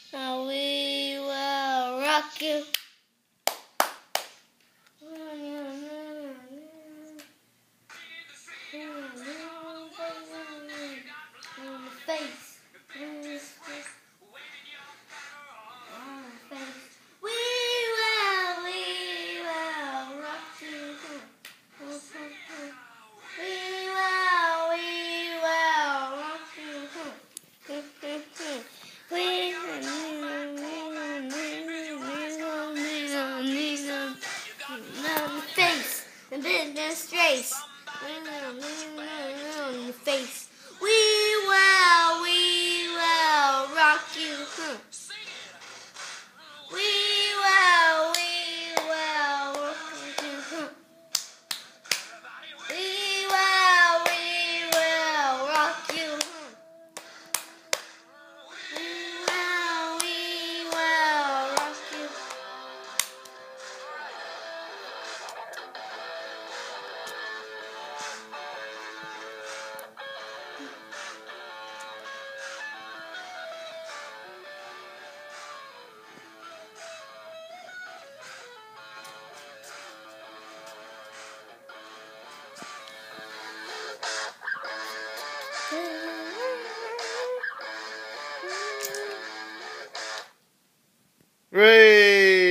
We will rock you. Face. We will rock you. We will rock you. Face and business race. Face. We will rock you. We will rock you. We will rock you. We will rock you. Hooray!